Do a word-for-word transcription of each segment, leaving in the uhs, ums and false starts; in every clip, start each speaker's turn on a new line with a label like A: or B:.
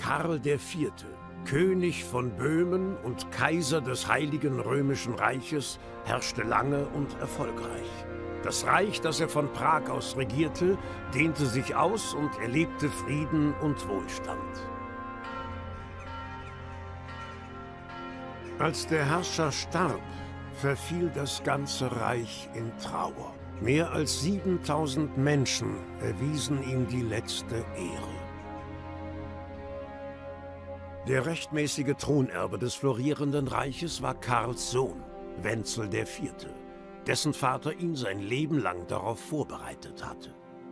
A: Karl der Vierte, König von Böhmen und Kaiser des Heiligen Römischen Reiches, herrschte lange und erfolgreich. Das Reich, das er von Prag aus regierte, dehnte sich aus und erlebte Frieden und Wohlstand. Als der Herrscher starb, verfiel das ganze Reich in Trauer. Mehr als siebentausend Menschen erwiesen ihm die letzte Ehre. Der rechtmäßige Thronerbe des florierenden Reiches war Karls Sohn, Wenzel der Vierte, dessen Vater ihn sein Leben lang darauf vorbereitet hatte.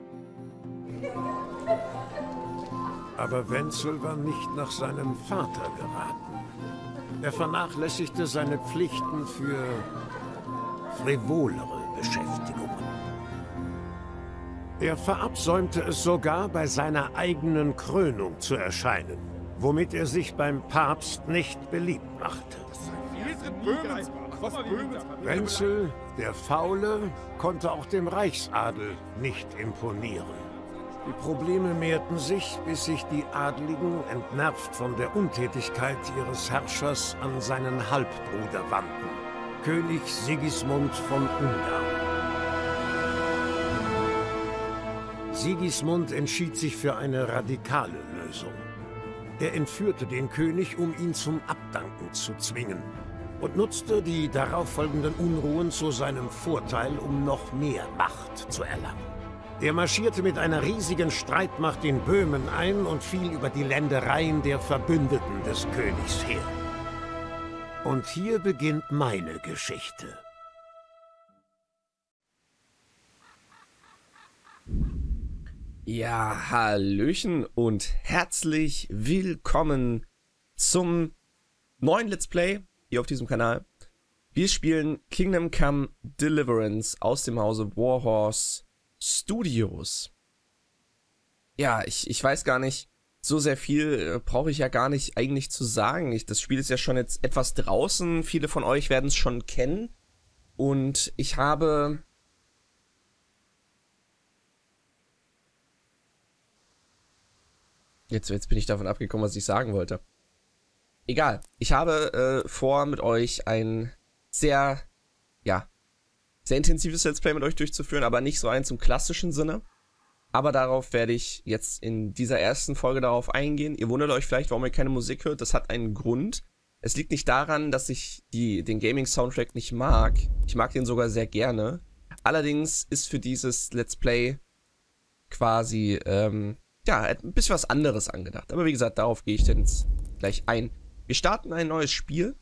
A: Aber Wenzel war nicht nach seinem Vater geraten. Er vernachlässigte seine Pflichten für frivolere Beschäftigungen. Er verabsäumte es sogar, bei seiner eigenen Krönung zu erscheinen, womit er sich beim Papst nicht beliebt machte. Wenzel, der Faule, konnte auch dem Reichsadel nicht imponieren. Die Probleme mehrten sich, bis sich die Adligen, entnervt von der Untätigkeit ihres Herrschers, an seinen Halbbruder wandten, König Sigismund von Ungarn. Sigismund entschied sich für eine radikale Lösung. Er entführte den König, um ihn zum Abdanken zu zwingen, und nutzte die darauffolgenden Unruhen zu seinem Vorteil, um noch mehr Macht zu erlangen. Er marschierte mit einer riesigen Streitmacht in Böhmen ein und fiel über die Ländereien der Verbündeten des Königs her. Und hier beginnt meine Geschichte.
B: Ja, hallöchen und herzlich willkommen zum neuen Let's Play hier auf diesem Kanal. Wir spielen Kingdom Come Deliverance aus dem Hause Warhorse Studios. Ja, ich, ich weiß gar nicht, so sehr viel äh, brauche ich ja gar nicht eigentlich zu sagen. Ich, das Spiel ist ja schon jetzt etwas draußen, viele von euch werden es schon kennen. Und ich habe... Jetzt, jetzt bin ich davon abgekommen, was ich sagen wollte. Egal, ich habe äh, vor, mit euch ein sehr, ja, sehr intensives Let's Play mit euch durchzuführen, aber nicht so eins im klassischen Sinne. Aber darauf werde ich jetzt in dieser ersten Folge darauf eingehen. Ihr wundert euch vielleicht, warum ihr keine Musik hört. Das hat einen Grund. Es liegt nicht daran, dass ich die, den Gaming-Soundtrack nicht mag. Ich mag den sogar sehr gerne. Allerdings ist für dieses Let's Play quasi, ähm, ja, ein bisschen was anderes angedacht. Aber wie gesagt, darauf gehe ich dann jetzt gleich ein. Wir starten ein neues Spiel.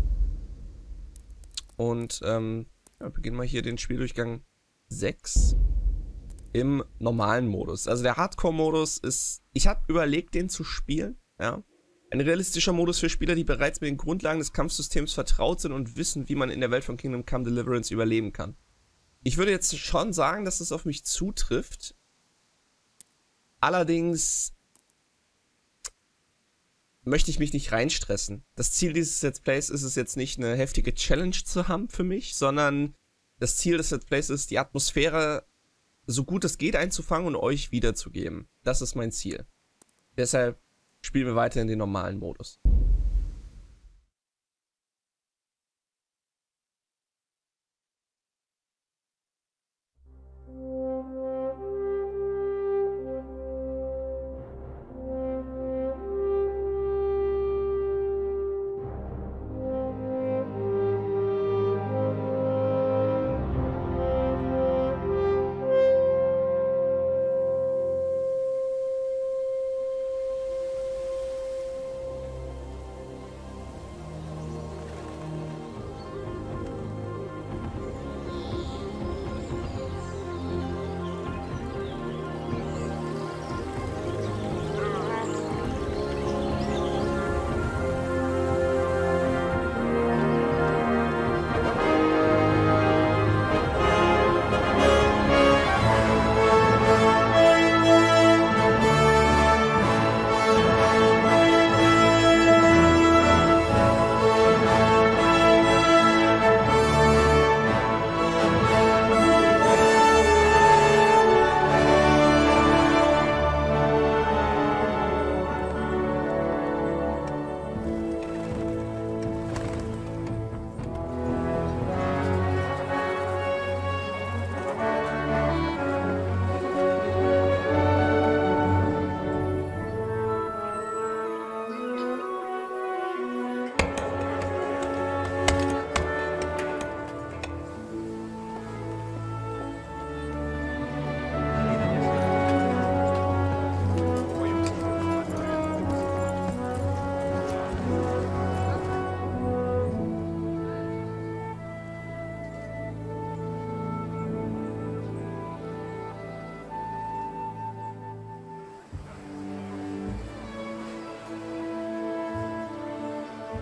B: Und, ähm, ja, beginnen wir hier den Spieldurchgang sechs im normalen Modus. Also der Hardcore-Modus ist, ich habe überlegt, den zu spielen, ja. Ein realistischer Modus für Spieler, die bereits mit den Grundlagen des Kampfsystems vertraut sind und wissen, wie man in der Welt von Kingdom Come Deliverance überleben kann. Ich würde jetzt schon sagen, dass es auf mich zutrifft. Allerdings möchte ich mich nicht reinstressen. Das Ziel dieses Let's Plays ist es jetzt nicht, eine heftige Challenge zu haben für mich, sondern das Ziel des Let's Plays ist, die Atmosphäre so gut es geht einzufangen und euch wiederzugeben. Das ist mein Ziel. Deshalb spielen wir weiter in den normalen Modus.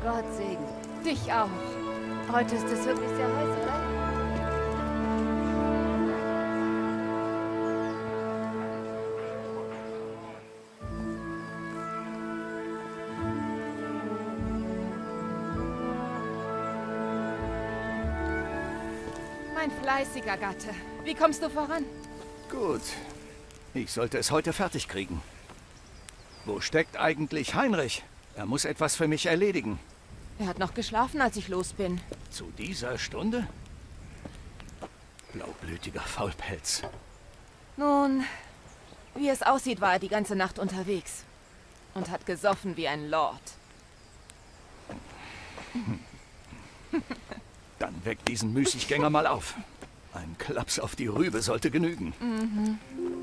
C: Gott segne. Dich auch. Heute ist es wirklich sehr heiß, oder? Mein fleißiger Gatte. Wie kommst du voran?
D: Gut. Ich sollte es heute fertig kriegen. Wo steckt eigentlich Heinrich? Er muss etwas für mich erledigen.
C: Er hat noch geschlafen, als ich los bin.
D: Zu dieser Stunde? Blaublütiger Faulpelz.
C: Nun, wie es aussieht, war er die ganze Nacht unterwegs. Und hat gesoffen wie ein Lord.
D: Dann weck diesen Müßiggänger mal auf. Ein Klaps auf die Rübe sollte genügen.
C: Mhm.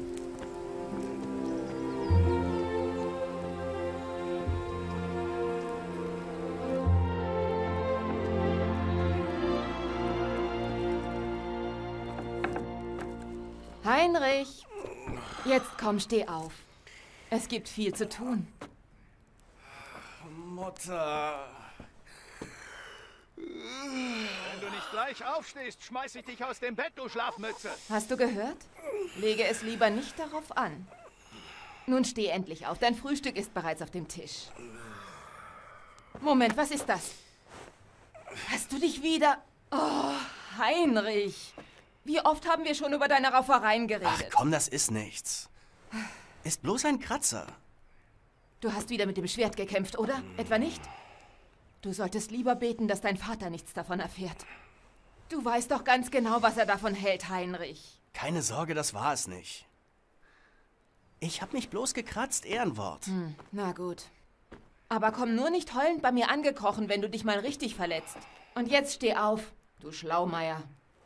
C: Heinrich, jetzt komm, steh auf. Es gibt viel zu tun.
D: Mutter. Wenn du nicht gleich aufstehst, schmeiß ich dich aus dem Bett, du Schlafmütze.
C: Hast du gehört? Lege es lieber nicht darauf an. Nun steh endlich auf, dein Frühstück ist bereits auf dem Tisch. Moment, was ist das? Hast du dich wieder... Oh, Heinrich. Wie oft haben wir schon über deine Raufereien geredet?
E: Ach komm, das ist nichts. Ist bloß ein Kratzer.
C: Du hast wieder mit dem Schwert gekämpft, oder? Etwa nicht? Du solltest lieber beten, dass dein Vater nichts davon erfährt. Du weißt doch ganz genau, was er davon hält, Heinrich.
E: Keine Sorge, das war es nicht. Ich hab mich bloß gekratzt, Ehrenwort.
C: Hm, na gut. Aber komm nur nicht heulend bei mir angekrochen, wenn du dich mal richtig verletzt. Und jetzt steh auf, du Schlaumeier.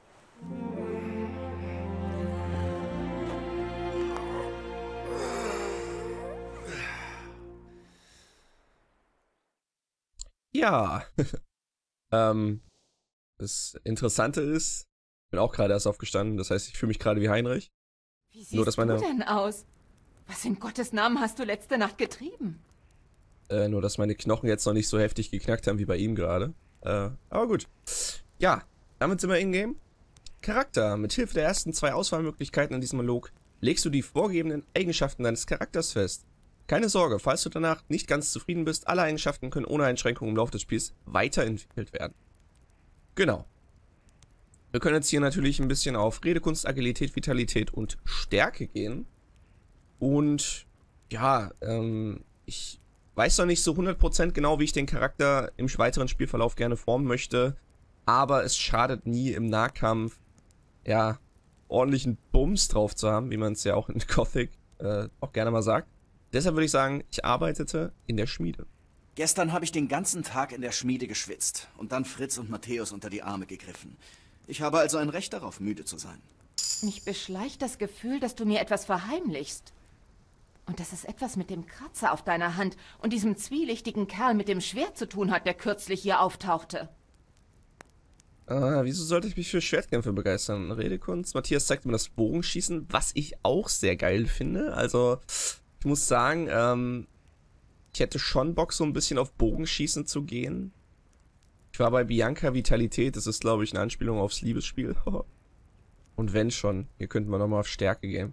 B: Ja. ähm, das Interessante ist, ich bin auch gerade erst aufgestanden, das heißt, ich fühle mich gerade wie Heinrich.
C: Wie siehst
B: Nur, dass meine,
C: du denn aus? Was in Gottes Namen hast du letzte Nacht getrieben?
B: Äh, nur, dass meine Knochen jetzt noch nicht so heftig geknackt haben wie bei ihm gerade. Äh, aber gut. Ja, damit sind wir in-game. Charakter. Mit Hilfe der ersten zwei Auswahlmöglichkeiten in diesem Monolog legst du die vorgegebenen Eigenschaften deines Charakters fest. Keine Sorge, falls du danach nicht ganz zufrieden bist, alle Eigenschaften können ohne Einschränkung im Laufe des Spiels weiterentwickelt werden. Genau. Wir können jetzt hier natürlich ein bisschen auf Redekunst, Agilität, Vitalität und Stärke gehen. Und ja, ähm, ich weiß noch nicht so hundert Prozent genau, wie ich den Charakter im weiteren Spielverlauf gerne formen möchte. Aber es schadet nie im Nahkampf, ja, ordentlichen Bums drauf zu haben, wie man es ja auch in Gothic äh, auch gerne mal sagt. Deshalb würde ich sagen, ich arbeitete in der Schmiede.
E: Gestern habe ich den ganzen Tag in der Schmiede geschwitzt und dann Fritz und Matthäus unter die Arme gegriffen. Ich habe also ein Recht darauf, müde zu sein.
C: Mich beschleicht das Gefühl, dass du mir etwas verheimlichst. Und dass es etwas mit dem Kratzer auf deiner Hand und diesem zwielichtigen Kerl mit dem Schwert zu tun hat, der kürzlich hier auftauchte.
B: Ah, wieso sollte ich mich für Schwertkämpfe begeistern? Redekunst. Matthias zeigt mir das Bogenschießen, was ich auch sehr geil finde. Also, ich muss sagen, ähm, ich hätte schon Bock, so ein bisschen auf Bogenschießen zu gehen. Ich war bei Bianca Vitalität, das ist, glaube ich, eine Anspielung aufs Liebesspiel. Und wenn schon, hier könnten wir nochmal auf Stärke gehen.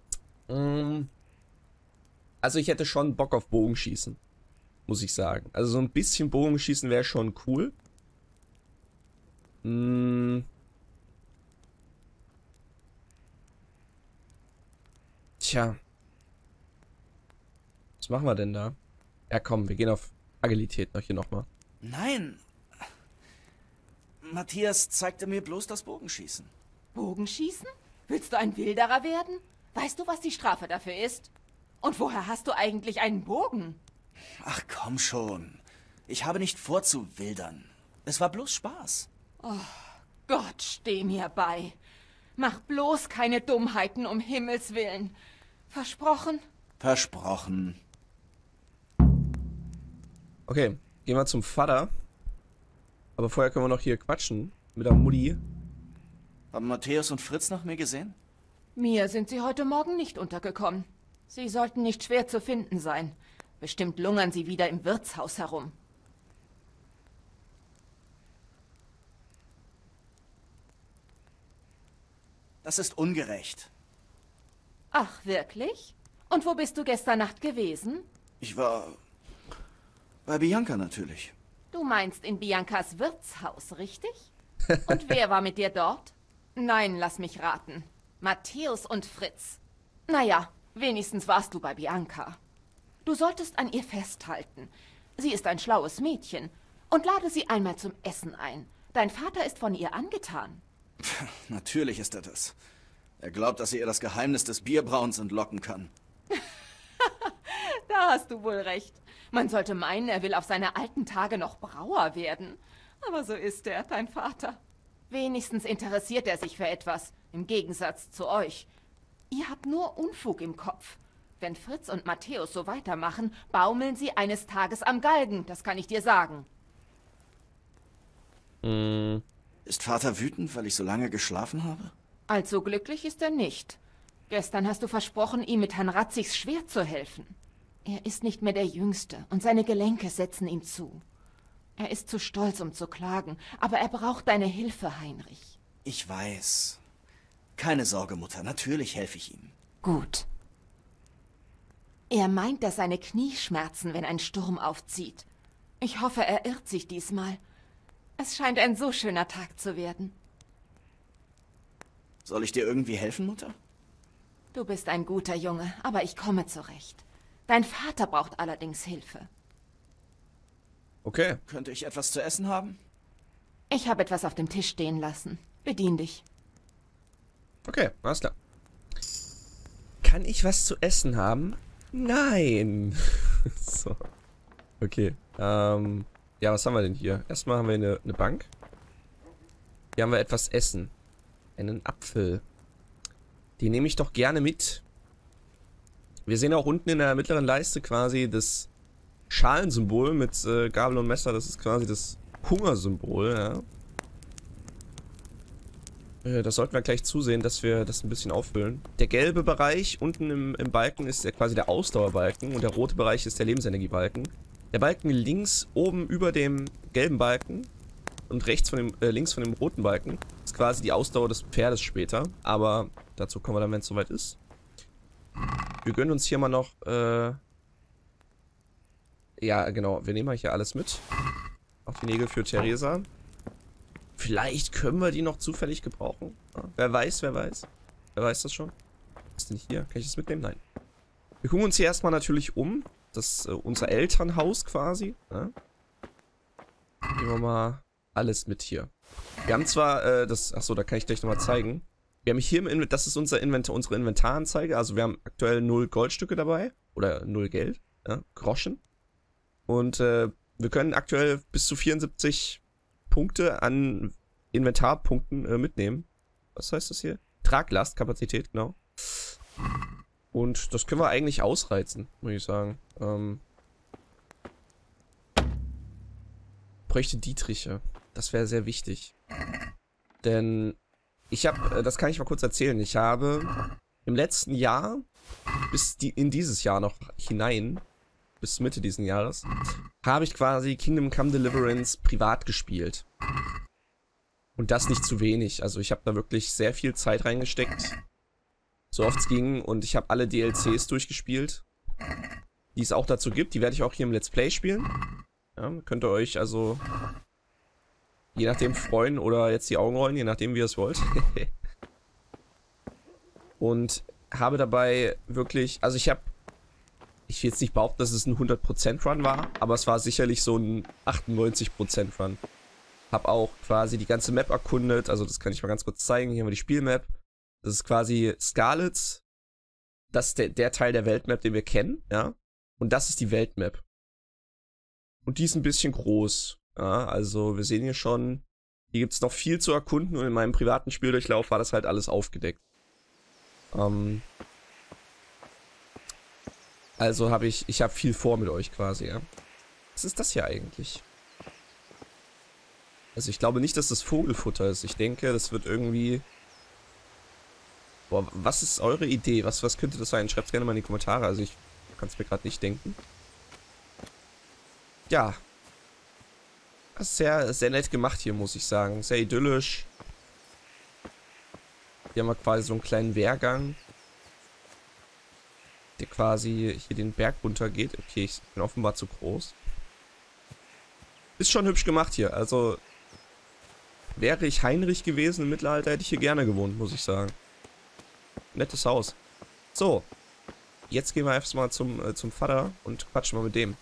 B: Also ich hätte schon Bock auf Bogenschießen, muss ich sagen. Also so ein bisschen Bogenschießen wäre schon cool. Hm. Tja. Was machen wir denn da? Ja komm, wir gehen auf Agilität noch hier nochmal.
E: Nein. Matthias zeigte mir bloß das Bogenschießen.
C: Bogenschießen? Willst du ein Wilderer werden? Weißt du, was die Strafe dafür ist? Und woher hast du eigentlich einen Bogen?
E: Ach komm schon. Ich habe nicht vor zu wildern. Es war bloß Spaß.
C: Oh, Gott, steh mir bei. Mach bloß keine Dummheiten, um Himmels Willen. Versprochen?
E: Versprochen.
B: Okay, gehen wir zum Vater. Aber vorher können wir noch hier quatschen mit der Mutti.
E: Haben Matthäus und Fritz nach mir gesehen?
C: Mir sind sie heute Morgen nicht untergekommen. Sie sollten nicht schwer zu finden sein. Bestimmt lungern sie wieder im Wirtshaus herum.
E: Das ist ungerecht.
C: Ach, wirklich? Und wo bist du gestern Nacht gewesen?
E: Ich war... bei Bianca natürlich.
C: Du meinst in Biancas Wirtshaus, richtig? Und wer war mit dir dort? Nein, lass mich raten. Matthäus und Fritz. Naja, wenigstens warst du bei Bianca. Du solltest an ihr festhalten. Sie ist ein schlaues Mädchen. Und lade sie einmal zum Essen ein. Dein Vater ist von ihr angetan.
E: Natürlich ist er das. Er glaubt, dass er ihr das Geheimnis des Bierbrauens entlocken kann.
C: Da hast du wohl recht. Man sollte meinen, er will auf seine alten Tage noch Brauer werden. Aber so ist er, dein Vater. Wenigstens interessiert er sich für etwas, im Gegensatz zu euch. Ihr habt nur Unfug im Kopf. Wenn Fritz und Matthäus so weitermachen, baumeln sie eines Tages am Galgen, das kann ich dir sagen.
B: Mm.
E: Ist Vater wütend, weil ich so lange geschlafen habe?
C: Allzu glücklich ist er nicht. Gestern hast du versprochen, ihm mit Herrn Ratzigs Schwert zu helfen. Er ist nicht mehr der Jüngste und seine Gelenke setzen ihm zu. Er ist zu stolz, um zu klagen, aber er braucht deine Hilfe, Heinrich.
E: Ich weiß. Keine Sorge, Mutter, natürlich helfe ich ihm.
C: Gut. Er meint, dass seine Knie schmerzen, wenn ein Sturm aufzieht. Ich hoffe, er irrt sich diesmal. Es scheint ein so schöner Tag zu werden.
E: Soll ich dir irgendwie helfen, Mutter?
C: Du bist ein guter Junge, aber ich komme zurecht. Dein Vater braucht allerdings Hilfe.
B: Okay.
E: Könnte ich etwas zu essen haben?
C: Ich habe etwas auf dem Tisch stehen lassen. Bedien dich.
B: Okay, alles klar. Kann ich was zu essen haben? Nein. So. Okay. Ähm, ja, was haben wir denn hier? Erstmal haben wir eine, eine Bank. Hier haben wir etwas Essen. Einen Apfel. Den nehme ich doch gerne mit. Wir sehen auch unten in der mittleren Leiste quasi das Schalensymbol mit äh, Gabel und Messer. Das ist quasi das Hungersymbol, ja. Äh, das sollten wir gleich zusehen, dass wir das ein bisschen auffüllen. Der gelbe Bereich unten im, im Balken ist ja quasi der Ausdauerbalken und der rote Bereich ist der Lebensenergiebalken. Der Balken links oben über dem gelben Balken und rechts von dem, äh, links von dem roten Balken ist quasi die Ausdauer des Pferdes später. Aber dazu kommen wir dann, wenn es soweit ist. Wir gönnen uns hier mal noch, äh ja, genau, wir nehmen mal hier alles mit. Auch die Nägel für Theresa. Vielleicht können wir die noch zufällig gebrauchen. Ja, wer weiß, wer weiß. Wer weiß das schon? Was ist denn hier? Kann ich das mitnehmen? Nein. Wir gucken uns hier erstmal natürlich um. Das ist äh, unser Elternhaus quasi. Ja. Nehmen wir mal alles mit hier. Wir haben zwar, äh, das, achso, da kann ich gleich nochmal zeigen. Wir haben hier im Inventar, das ist unser Inventar, unsere Inventaranzeige. Also wir haben aktuell null Goldstücke dabei. Oder null Geld. Ja, Groschen. Und äh, wir können aktuell bis zu vierundsiebzig Punkte an Inventarpunkten äh, mitnehmen. Was heißt das hier? Traglastkapazität, genau. Und das können wir eigentlich ausreizen, muss ich sagen. Ähm, bräuchte Dietriche. Das wäre sehr wichtig. Denn ich habe, das kann ich mal kurz erzählen, ich habe im letzten Jahr, bis die, in dieses Jahr noch hinein, bis Mitte diesen Jahres, habe ich quasi Kingdom Come Deliverance privat gespielt. Und das nicht zu wenig. Also ich habe da wirklich sehr viel Zeit reingesteckt. So oft es ging. Und ich habe alle D L Cs durchgespielt, die es auch dazu gibt. Die werde ich auch hier im Let's Play spielen. Ja, könnt ihr euch also je nachdem freuen oder jetzt die Augen rollen, je nachdem wie ihr es wollt. Und habe dabei wirklich, also ich habe, ich will jetzt nicht behaupten, dass es ein hundert Prozent Run war, aber es war sicherlich so ein achtundneunzig Prozent Run. Hab auch quasi die ganze Map erkundet, also das kann ich mal ganz kurz zeigen. Hier haben wir die Spielmap. Das ist quasi Scarlet. Das ist der, der Teil der Weltmap, den wir kennen, ja. Und das ist die Weltmap. Und die ist ein bisschen groß. Ja, also wir sehen hier schon, hier gibt es noch viel zu erkunden und in meinem privaten Spieldurchlauf war das halt alles aufgedeckt. Ähm, also habe ich, ich habe viel vor mit euch quasi, ja. Was ist das hier eigentlich? Also ich glaube nicht, dass das Vogelfutter ist. Ich denke, das wird irgendwie... Boah, was ist eure Idee? Was, was könnte das sein? Schreibt es gerne mal in die Kommentare. Also ich kann es mir gerade nicht denken. Ja. Das ist sehr, sehr nett gemacht hier, muss ich sagen. Sehr idyllisch. Hier haben wir quasi so einen kleinen Wehrgang, der quasi hier den Berg runter geht. Okay, ich bin offenbar zu groß. Ist schon hübsch gemacht hier. Also wäre ich Heinrich gewesen im Mittelalter, hätte ich hier gerne gewohnt, muss ich sagen. Nettes Haus. So, jetzt gehen wir einfach mal zum, äh, zum Vater und quatschen mal mit dem.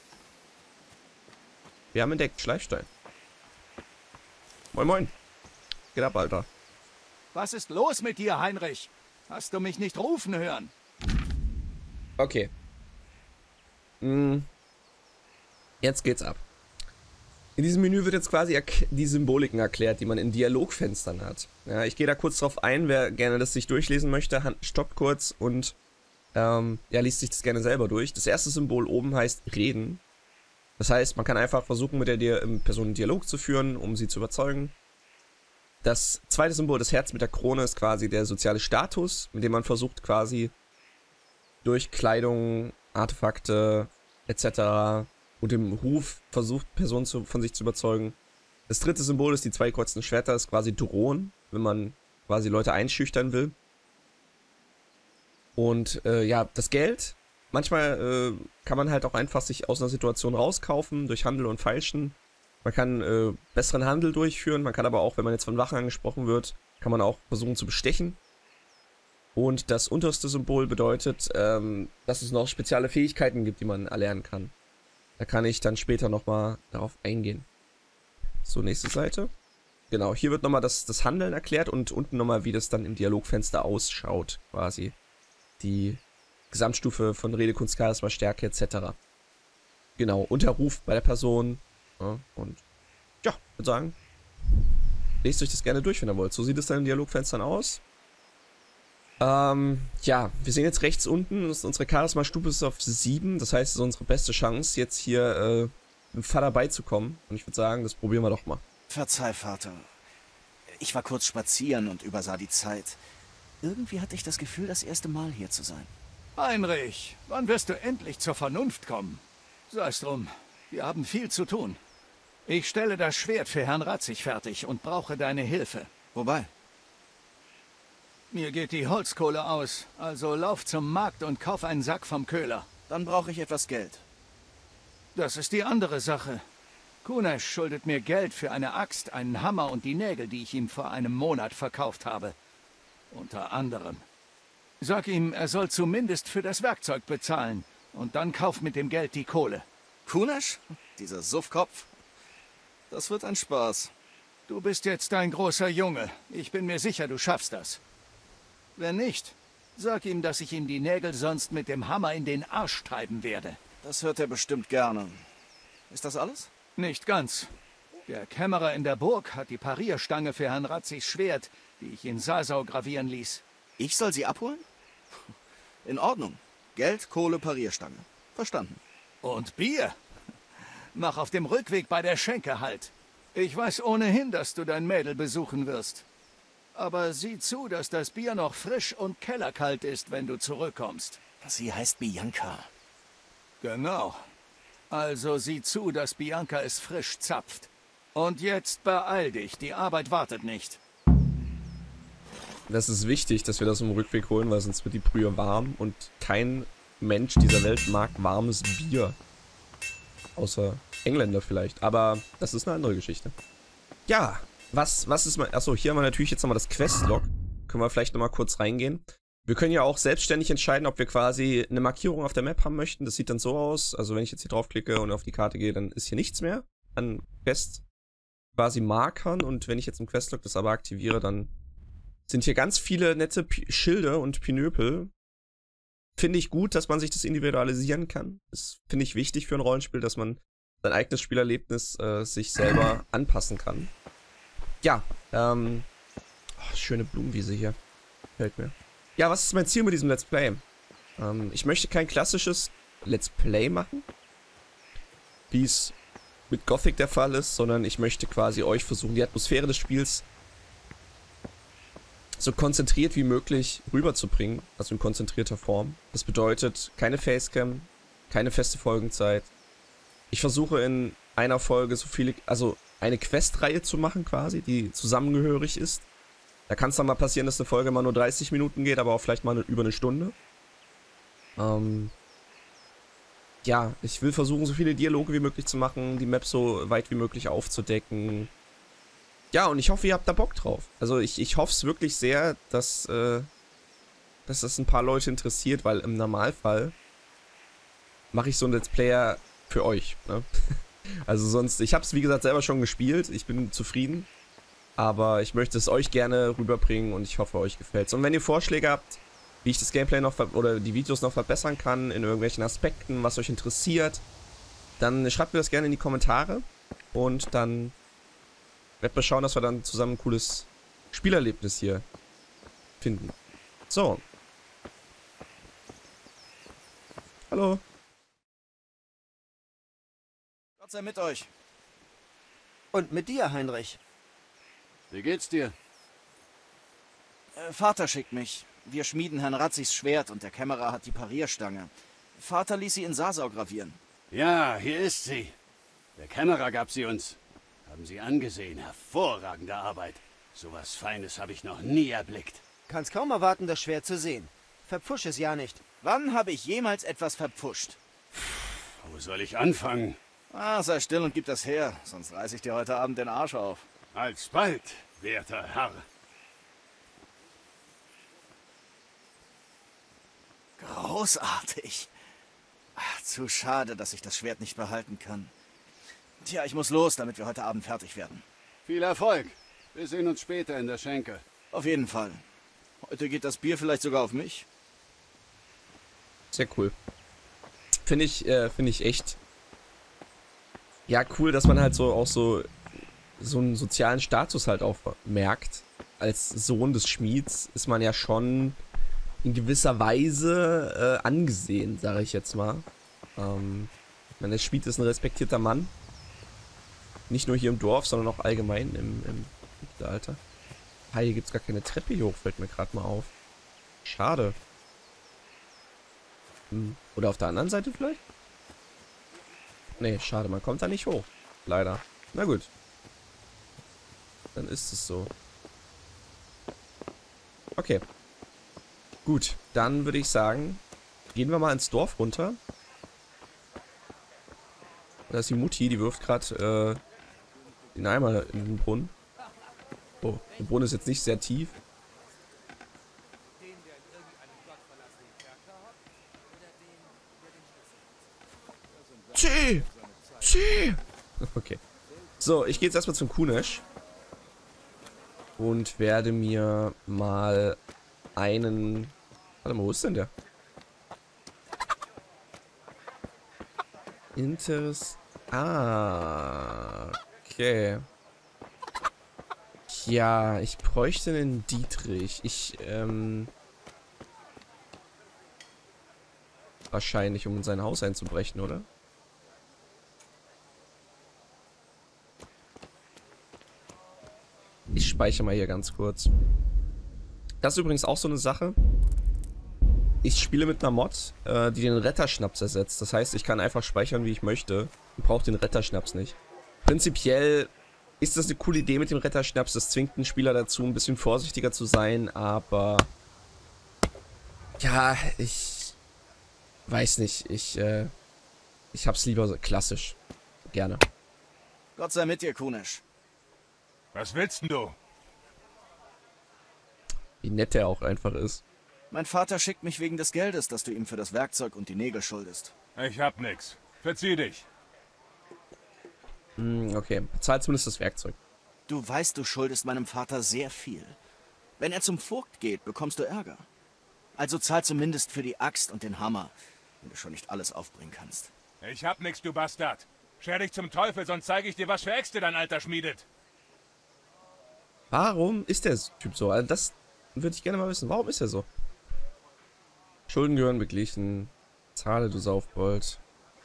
B: Wir haben entdeckt, Schleifstein. Moin moin. Geht ab, Alter.
D: Was ist los mit dir, Heinrich? Hast du mich nicht rufen hören?
B: Okay. Hm. Jetzt geht's ab. In diesem Menü wird jetzt quasi die Symboliken erklärt, die man in Dialogfenstern hat. Ja, ich gehe da kurz drauf ein, wer gerne das sich durchlesen möchte, stoppt kurz und ähm, ja, liest sich das gerne selber durch. Das erste Symbol oben heißt Reden. Das heißt, man kann einfach versuchen, mit der Person einen Dialog zu führen, um sie zu überzeugen. Das zweite Symbol, das Herz mit der Krone, ist quasi der soziale Status, mit dem man versucht quasi durch Kleidung, Artefakte et cetera und dem Ruf versucht, Personen zu, von sich zu überzeugen. Das dritte Symbol ist die zwei gekreuzten Schwerter, ist quasi drohen, wenn man quasi Leute einschüchtern will. Und äh, ja, das Geld, manchmal äh, kann man halt auch einfach sich aus einer Situation rauskaufen, durch Handel und Feilschen. Man kann äh, besseren Handel durchführen, man kann aber auch, wenn man jetzt von Wachen angesprochen wird, kann man auch versuchen zu bestechen. Und das unterste Symbol bedeutet, ähm, dass es noch spezielle Fähigkeiten gibt, die man erlernen kann. Da kann ich dann später nochmal darauf eingehen. So, nächste Seite. Genau, hier wird nochmal das, das Handeln erklärt und unten nochmal, wie das dann im Dialogfenster ausschaut, quasi. Die Gesamtstufe von Redekunst, Charisma, Stärke et cetera. Genau, und der Ruf bei der Person. Ja, und ja, ich würde sagen, lest euch das gerne durch, wenn ihr wollt. So sieht es dann in Dialogfenstern aus. Ähm, ja, wir sehen jetzt rechts unten, unsere Charisma-Stufe ist auf sieben. Das heißt, es ist unsere beste Chance, jetzt hier äh, dem Vater beizukommen. Und ich würde sagen, das probieren wir doch mal.
E: Verzeih, Vater. Ich war kurz spazieren und übersah die Zeit. Irgendwie hatte ich das Gefühl, das erste Mal hier zu sein.
D: Heinrich, wann wirst du endlich zur Vernunft kommen? Sei's drum, wir haben viel zu tun. Ich stelle das Schwert für Herrn Ratzig fertig und brauche deine Hilfe.
E: Wobei?
D: Mir geht die Holzkohle aus, also lauf zum Markt und kauf einen Sack vom Köhler.
E: Dann brauche ich etwas Geld.
D: Das ist die andere Sache. Kunesh schuldet mir Geld für eine Axt, einen Hammer und die Nägel, die ich ihm vor einem Monat verkauft habe. Unter anderem. Sag ihm, er soll zumindest für das Werkzeug bezahlen. Und dann kauf mit dem Geld die Kohle.
E: Kunesh? Dieser Suffkopf? Das wird ein Spaß.
D: Du bist jetzt ein großer Junge. Ich bin mir sicher, du schaffst das. Wenn nicht, sag ihm, dass ich ihm die Nägel sonst mit dem Hammer in den Arsch treiben werde.
E: Das hört er bestimmt gerne. Ist das alles?
D: Nicht ganz. Der Kämmerer in der Burg hat die Parierstange für Herrn Ratzigs Schwert, die ich in Sasau gravieren ließ.
E: Ich soll sie abholen? In Ordnung. Geld, Kohle, Parierstange. Verstanden.
D: Und Bier? Mach auf dem Rückweg bei der Schenke halt. Ich weiß ohnehin, dass du dein Mädel besuchen wirst. Aber sieh zu, dass das Bier noch frisch und kellerkalt ist, wenn du zurückkommst.
E: Sie heißt Bianca.
D: Genau. Also sieh zu, dass Bianca es frisch zapft. Und jetzt beeil dich, die Arbeit wartet nicht.
B: Das ist wichtig, dass wir das im Rückweg holen, weil sonst wird die Brühe warm und kein Mensch dieser Welt mag warmes Bier. Außer Engländer vielleicht, aber das ist eine andere Geschichte. Ja, was, was ist mal... Achso, hier haben wir natürlich jetzt nochmal das Questlog. Können wir vielleicht nochmal kurz reingehen. Wir können ja auch selbstständig entscheiden, ob wir quasi eine Markierung auf der Map haben möchten. Das sieht dann so aus, also wenn ich jetzt hier draufklicke und auf die Karte gehe, dann ist hier nichts mehr an Quest quasi Markern. Und wenn ich jetzt im Questlog das aber aktiviere, dann sind hier ganz viele nette P Schilde und Pinöpel. Finde ich gut, dass man sich das individualisieren kann. Das finde ich wichtig für ein Rollenspiel, dass man sein eigenes Spielerlebnis äh, sich selber anpassen kann. Ja, ähm... Oh, schöne Blumenwiese hier. Gefällt mir. Ja, was ist mein Ziel mit diesem Let's Play? Ähm, ich möchte kein klassisches Let's Play machen, wie es mit Gothic der Fall ist, sondern ich möchte quasi euch versuchen, die Atmosphäre des Spiels so konzentriert wie möglich rüberzubringen, also in konzentrierter Form. Das bedeutet, keine Facecam, keine feste Folgenzeit. Ich versuche in einer Folge so viele, also eine Questreihe zu machen quasi, die zusammengehörig ist. Da kann es dann mal passieren, dass eine Folge mal nur dreißig Minuten geht, aber auch vielleicht mal eine, über eine Stunde. Ähm, ja, ich will versuchen, so viele Dialoge wie möglich zu machen, die Map so weit wie möglich aufzudecken. Ja, und ich hoffe, ihr habt da Bock drauf. Also ich, ich hoffe es wirklich sehr, dass, äh, dass das ein paar Leute interessiert, weil im Normalfall mache ich so einen Let's Player für euch. Ne? Also sonst, ich habe es wie gesagt selber schon gespielt, ich bin zufrieden. Aber ich möchte es euch gerne rüberbringen und ich hoffe, euch gefällt es. Und wenn ihr Vorschläge habt, wie ich das Gameplay noch oder die Videos noch verbessern kann, in irgendwelchen Aspekten, was euch interessiert, dann schreibt mir das gerne in die Kommentare. Und dann werden wir schauen, dass wir dann zusammen ein cooles Spielerlebnis hier finden. So. Hallo.
E: Gott sei mit euch.
F: Und mit dir, Heinrich.
G: Wie geht's dir?
E: Äh, Vater schickt mich. Wir schmieden Herrn Ratzigs Schwert und der Kämmerer hat die Parierstange. Vater ließ sie in Sasau gravieren.
G: Ja, hier ist sie. Der Kämmerer gab sie uns. Haben Sie angesehen. Hervorragende Arbeit. Sowas Feines habe ich noch nie erblickt.
F: Kannst kaum erwarten, das Schwert zu sehen. Verpfusch es ja nicht.
E: Wann habe ich jemals etwas verpfuscht?
G: Wo soll ich anfangen?
E: Ah, sei still und gib das her, sonst reiß ich dir heute Abend den Arsch auf.
G: Alsbald, werter Herr.
E: Großartig. Ach, zu schade, dass ich das Schwert nicht behalten kann. Tja, ich muss los, damit wir heute Abend fertig werden.
G: Viel Erfolg. Wir sehen uns später in der Schenke.
E: Auf jeden Fall. Heute geht das Bier vielleicht sogar auf mich.
B: Sehr cool. Finde ich, äh, finde ich echt. Ja, cool, dass man halt so auch so so einen sozialen Status halt auch merkt. Als Sohn des Schmieds ist man ja schon in gewisser Weise äh, angesehen, sage ich jetzt mal. Ähm, ich meine, der Schmied ist ein respektierter Mann. Nicht nur hier im Dorf, sondern auch allgemein im, im Mittelalter. Ah, hier gibt es gar keine Treppe hier hoch, fällt mir gerade mal auf. Schade. Hm. Oder auf der anderen Seite vielleicht? Nee, schade, man kommt da nicht hoch. Leider. Na gut. Dann ist es so. Okay. Gut, dann würde ich sagen, gehen wir mal ins Dorf runter. Da ist die Mutti, die wirft gerade äh, den Eimer in den Brunnen. Oh, der Brunnen ist jetzt nicht sehr tief. Tschü! Tschü! Okay. So, ich gehe jetzt erstmal zum Kunesch. Und werde mir mal einen... Warte mal, wo ist denn der? Interess... Ah, okay. Ja, ich bräuchte einen Dietrich. Ich, ähm... wahrscheinlich, um in sein Haus einzubrechen, oder? Ich speichere mal hier ganz kurz. Das ist übrigens auch so eine Sache. Ich spiele mit einer Mod, äh, die den Retterschnaps ersetzt. Das heißt, ich kann einfach speichern, wie ich möchte. Ich brauche den Retterschnaps nicht. Prinzipiell ist das eine coole Idee mit dem Retterschnaps. Das zwingt den Spieler dazu, ein bisschen vorsichtiger zu sein. Aber ja, ich weiß nicht. Ich, äh, ich hab's lieber so klassisch. Gerne.
E: Gott sei mit dir, Kunesch.
H: Was willst denn du?
B: Wie nett der auch einfach ist.
E: Mein Vater schickt mich wegen des Geldes, das du ihm für das Werkzeug und die Nägel schuldest.
H: Ich hab nix. Verzieh dich.
B: Hm, okay, bezahl zumindest das Werkzeug.
E: Du weißt, du schuldest meinem Vater sehr viel. Wenn er zum Vogt geht, bekommst du Ärger. Also zahl zumindest für die Axt und den Hammer, wenn du schon nicht alles aufbringen kannst.
H: Ich hab nix, du Bastard. Scher dich zum Teufel, sonst zeige ich dir, was für Äxte dein Alter schmiedet.
B: Warum ist der Typ so? Also das würde ich gerne mal wissen. Warum ist er so? Schulden gehören beglichen. Zahle, du Saufbold.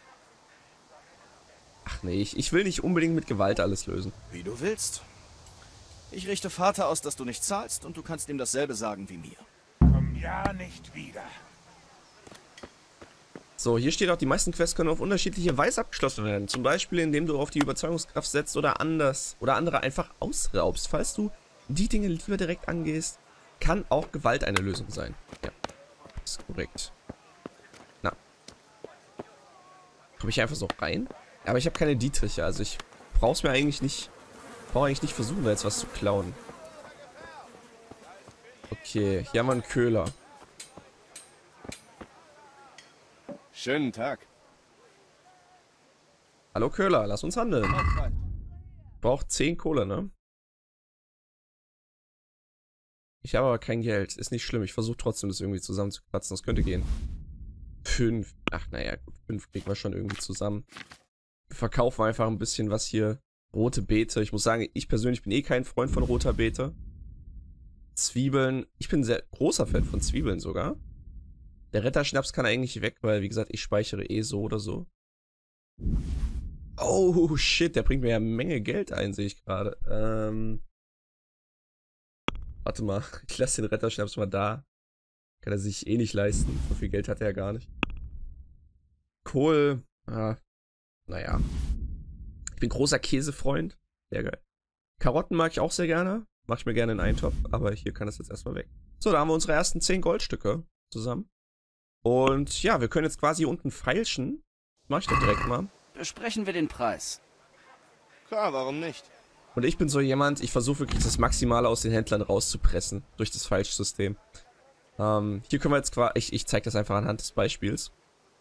B: Ach nee, ich, ich will nicht unbedingt mit Gewalt alles lösen.
E: Wie du willst. Ich richte Vater aus, dass du nicht zahlst, und du kannst ihm dasselbe sagen wie mir.
H: Komm ja nicht wieder.
B: So, hier steht auch, die meisten Quests können auf unterschiedliche Weise abgeschlossen werden. Zum Beispiel, indem du auf die Überzeugungskraft setzt oder anders oder andere einfach ausraubst. Falls du die Dinge lieber direkt angehst, kann auch Gewalt eine Lösung sein. Ja, das ist korrekt. Na. Komme ich einfach so rein? Aber ich habe keine Dietriche, also ich brauche es mir eigentlich nicht, brauche eigentlich nicht versuchen, da jetzt was zu klauen. Okay, hier haben wir einen Köhler.
I: Schönen Tag.
B: Hallo Köhler, lass uns handeln. Braucht zehn Kohle, ne? Ich habe aber kein Geld. Ist nicht schlimm. Ich versuche trotzdem, das irgendwie zusammenzukratzen. Das könnte gehen. Fünf. Ach, naja, gut. Fünf kriegen wir schon irgendwie zusammen. Wir verkaufen einfach ein bisschen was hier. Rote Beete. Ich muss sagen, ich persönlich bin eh kein Freund von roter Beete. Zwiebeln. Ich bin ein sehr großer Fan von Zwiebeln sogar. Der Retterschnaps kann eigentlich weg, weil, wie gesagt, ich speichere eh so oder so. Oh, shit. Der bringt mir ja eine Menge Geld ein, sehe ich gerade. Ähm... Warte mal, ich lasse den Retterschnaps mal da. Kann er sich eh nicht leisten. So viel Geld hat er ja gar nicht. Kohl. Ah, naja. Ich bin großer Käsefreund. Sehr geil. Karotten mag ich auch sehr gerne. Mach ich mir gerne in einen Topf. Aber hier kann das jetzt erstmal weg. So, da haben wir unsere ersten zehn Goldstücke zusammen. Und ja, wir können jetzt quasi hier unten feilschen. Mach ich doch direkt mal.
G: Besprechen wir den Preis.
I: Klar, warum nicht?
B: Und ich bin so jemand, ich versuche wirklich das Maximale aus den Händlern rauszupressen. Durch das Feilschsystem. Ähm, hier können wir jetzt quasi, ich, ich zeige das einfach anhand des Beispiels.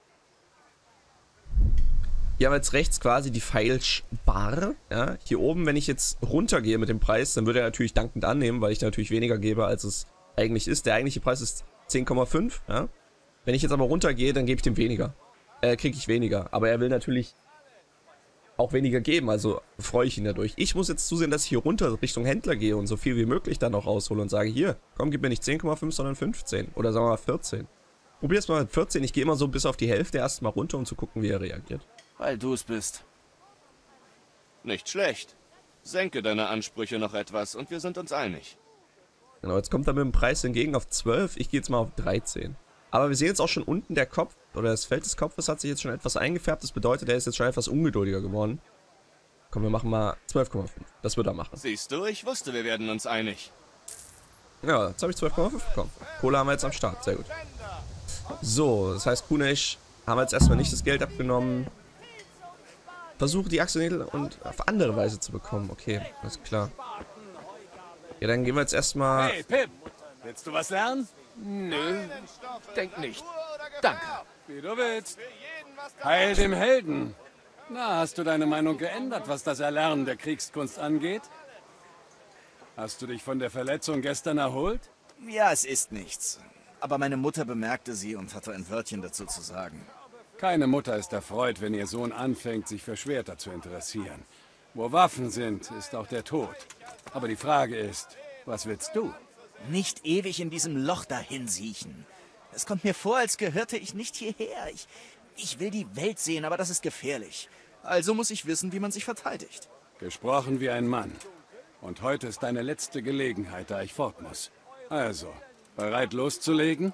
B: Hier haben wir jetzt rechts quasi die Feilschbar. Ja, hier oben, wenn ich jetzt runtergehe mit dem Preis, dann würde er natürlich dankend annehmen, weil ich natürlich weniger gebe, als es eigentlich ist. Der eigentliche Preis ist zehn Komma fünf. Ja. Wenn ich jetzt aber runtergehe, dann gebe ich dem weniger. Äh, kriege ich weniger. Aber er will natürlich auch weniger geben, also freue ich ihn dadurch. Ich muss jetzt zusehen, dass ich hier runter Richtung Händler gehe und so viel wie möglich dann auch raushole und sage, hier, komm, gib mir nicht zehn Komma fünf, sondern fünfzehn. Oder sagen wir mal vierzehn. Probier's mal mit vierzehn, ich gehe immer so bis auf die Hälfte erstmal runter, um zu gucken, wie er reagiert.
G: Weil du es bist.
I: Nicht schlecht. Senke deine Ansprüche noch etwas und wir sind uns einig.
B: Genau, jetzt kommt er mit dem Preis hingegen auf zwölf, ich gehe jetzt mal auf dreizehn. Aber wir sehen jetzt auch schon unten, der Kopf, oder das Feld des Kopfes hat sich jetzt schon etwas eingefärbt. Das bedeutet, er ist jetzt schon etwas ungeduldiger geworden. Komm, wir machen mal zwölf Komma fünf. Das wird er machen.
I: Siehst du, ich wusste, wir werden uns einig.
B: Ja, jetzt habe ich zwölf Komma fünf bekommen. Kohle haben wir jetzt am Start, sehr gut. So, das heißt, Kunesh haben wir jetzt erstmal nicht das Geld abgenommen. Versuche die Axolotl und auf andere Weise zu bekommen. Okay, alles klar. Ja, dann gehen wir jetzt erstmal...
H: Hey, Pip! Willst du was lernen? Nö, denk nicht. Danke. Wie du willst. Heil dem Helden. Na, hast du deine Meinung geändert, was das Erlernen der Kriegskunst angeht? Hast du dich von der Verletzung gestern erholt?
E: Ja, es ist nichts. Aber meine Mutter bemerkte sie und hatte ein Wörtchen dazu zu sagen.
H: Keine Mutter ist erfreut, wenn ihr Sohn anfängt, sich für Schwerter zu interessieren. Wo Waffen sind, ist auch der Tod. Aber die Frage ist, was willst du?
E: Nicht ewig in diesem Loch dahin siechen. Es kommt mir vor, als gehörte ich nicht hierher. Ich, ich will die Welt sehen, aber das ist gefährlich. Also muss ich wissen, wie man sich verteidigt.
H: Gesprochen wie ein Mann. Und heute ist deine letzte Gelegenheit, da ich fort muss. Also, bereit loszulegen?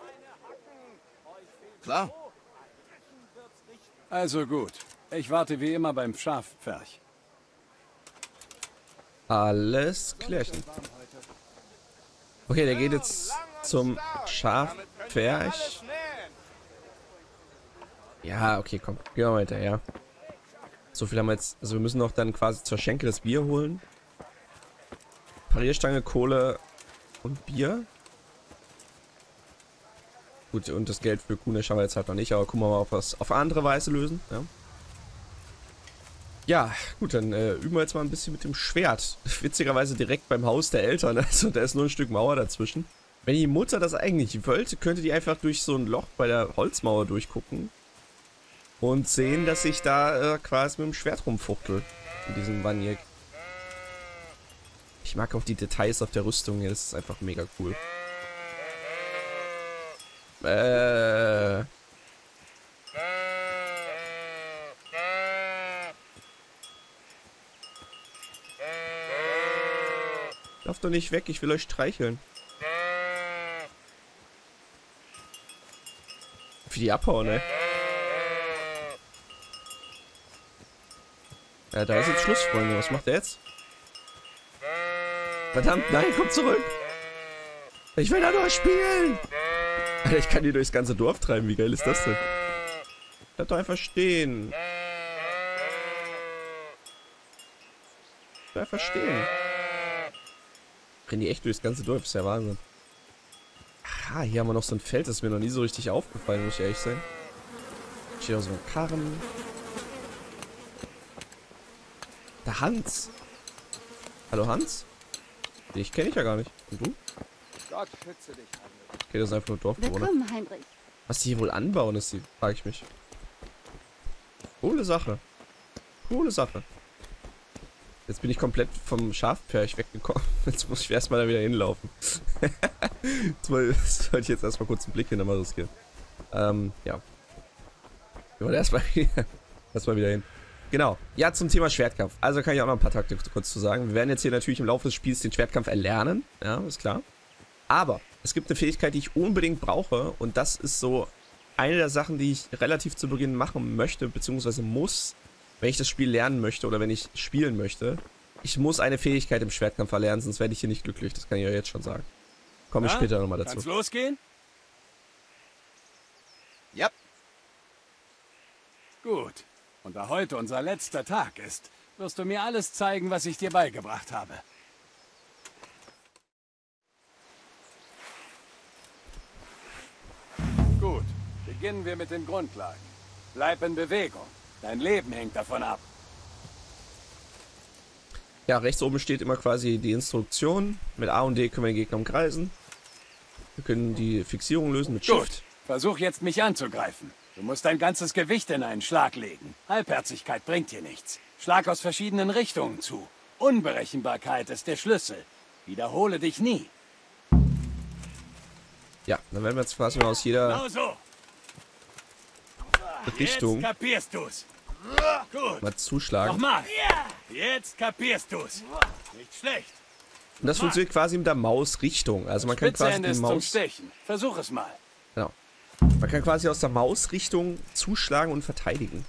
E: Klar.
H: Also gut. Ich warte wie immer beim Schafpferch.
B: Alles klärchen. Okay, der geht jetzt zum Schafpferch. Ja, okay, komm. Gehen wir weiter, ja. So viel haben wir jetzt. Also wir müssen noch dann quasi zur Schenke das Bier holen. Parierstange, Kohle und Bier. Gut, und das Geld für Kunesh haben wir jetzt halt noch nicht, aber gucken wir mal, ob wir es auf andere Weise lösen. Ja, ja gut, dann äh, üben wir jetzt mal ein bisschen mit dem Schwert. Witzigerweise direkt beim Haus der Eltern, also da ist nur ein Stück Mauer dazwischen. Wenn die Mutter das eigentlich wollte, könnte die einfach durch so ein Loch bei der Holzmauer durchgucken. Und sehen, dass ich da äh, quasi mit dem Schwert rumfuchtel. In diesem Banjek. Ich mag auch die Details auf der Rüstung hier, das ist einfach mega cool. Äh. Lauf doch nicht weg, ich will euch streicheln. Wie die abhauen, ey. Ja, da ist jetzt Schluss, Freunde. Was macht der jetzt? Verdammt, nein, komm zurück. Ich will da nur spielen. Alter, ich kann die durchs ganze Dorf treiben. Wie geil ist das denn? Bleib doch einfach stehen. Bleib einfach stehen. Rennen die echt durchs ganze Dorf. Das ist ja Wahnsinn. Aha, hier haben wir noch so ein Feld. Das ist mir noch nie so richtig aufgefallen, muss ich ehrlich sein. Hier so ein Karren. Der Hans. Hallo Hans? Dich kenne ich ja gar nicht. Und du?
H: Gott schütze dich, Heinrich.
B: Okay, das ist einfach nur Dorfbewohner.
J: Willkommen, Heinrich.
B: Was die hier wohl anbauen, ist die, frage ich mich. Coole Sache. Coole Sache. Jetzt bin ich komplett vom Schafpärch weggekommen. Jetzt muss ich erstmal da wieder hinlaufen. Jetzt wollte ich jetzt erstmal kurz einen Blick hinter mal riskieren. Ähm, ja. Wir wollen erstmal erstmal wieder hin. Genau. Ja, zum Thema Schwertkampf. Also kann ich auch noch ein paar Takte kurz zu sagen. Wir werden jetzt hier natürlich im Laufe des Spiels den Schwertkampf erlernen. Ja, ist klar. Aber es gibt eine Fähigkeit, die ich unbedingt brauche. Und das ist so eine der Sachen, die ich relativ zu Beginn machen möchte, beziehungsweise muss, wenn ich das Spiel lernen möchte oder wenn ich spielen möchte. Ich muss eine Fähigkeit im Schwertkampf erlernen, sonst werde ich hier nicht glücklich. Das kann ich ja jetzt schon sagen. Komme ich
H: ja,
B: später nochmal dazu.
H: Kann's losgehen?
E: Ja.
H: Gut. Und da heute unser letzter Tag ist, wirst du mir alles zeigen, was ich dir beigebracht habe. Gut. Beginnen wir mit den Grundlagen. Bleib in Bewegung. Dein Leben hängt davon ab.
B: Ja, rechts oben steht immer quasi die Instruktion. Mit A und D können wir den Gegner umkreisen. Wir können die Fixierung lösen mit Shift.
H: Gut. Versuch jetzt, mich anzugreifen. Du musst dein ganzes Gewicht in einen Schlag legen. Halbherzigkeit bringt dir nichts. Schlag aus verschiedenen Richtungen zu. Unberechenbarkeit ist der Schlüssel. Wiederhole dich nie.
B: Ja, dann werden wir jetzt quasi mal aus jeder
H: Genau so.
B: Richtung
H: Jetzt kapierst du's. Gut.
B: mal zuschlagen.
H: Nochmal. Jetzt kapierst du's. Nicht schlecht.
B: Und das funktioniert quasi mit der Mausrichtung. Also man kann
H: Spitze
B: quasi
H: Ende
B: die
H: ist zum
B: Maus...
H: Stechen. Versuch es mal.
B: Genau. Man kann quasi aus der Mausrichtung zuschlagen und verteidigen.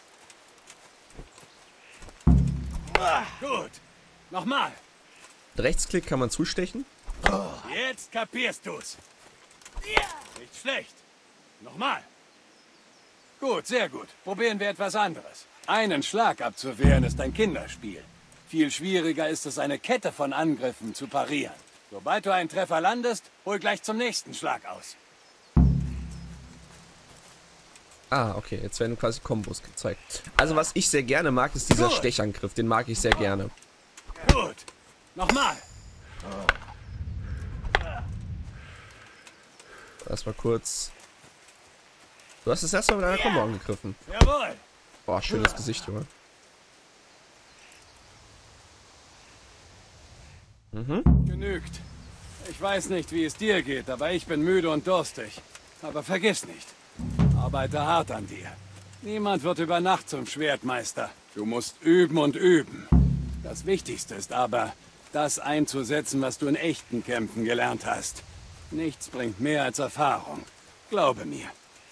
H: Gut. Nochmal.
B: Mit Rechtsklick kann man zustechen.
H: Jetzt kapierst du's. Nicht schlecht. Nochmal. Gut, sehr gut. Probieren wir etwas anderes. Einen Schlag abzuwehren ist ein Kinderspiel. Viel schwieriger ist es, eine Kette von Angriffen zu parieren. Sobald du einen Treffer landest, hol gleich zum nächsten Schlag aus.
B: Ah, okay. Jetzt werden quasi Kombos gezeigt. Also was ich sehr gerne mag, ist dieser
H: Gut.
B: Stechangriff. Den mag ich sehr gerne.
H: Gut. Nochmal.
B: Erstmal kurz... Du hast das erste Mal mit einer Kombo angegriffen.
H: Jawohl.
B: Boah, schönes Gesicht, Junge. Mhm.
H: Genügt. Ich weiß nicht, wie es dir geht, aber ich bin müde und durstig. Aber vergiss nicht, arbeite hart an dir. Niemand wird über Nacht zum Schwertmeister. Du musst üben und üben. Das Wichtigste ist aber, das einzusetzen, was du in echten Kämpfen gelernt hast. Nichts bringt mehr als Erfahrung. Glaube mir.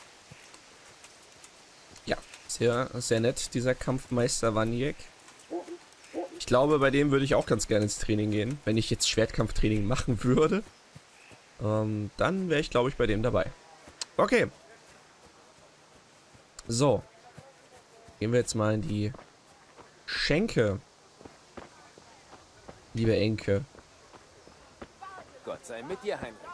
B: Ja, sehr, sehr nett, dieser Kampfmeister Waniek. Ich glaube, bei dem würde ich auch ganz gerne ins Training gehen. Wenn ich jetzt Schwertkampftraining machen würde, ähm, dann wäre ich, glaube ich, bei dem dabei. Okay. So. Gehen wir jetzt mal in die Schenke. Liebe Enke.
K: Gott sei mit dir, Heinrich.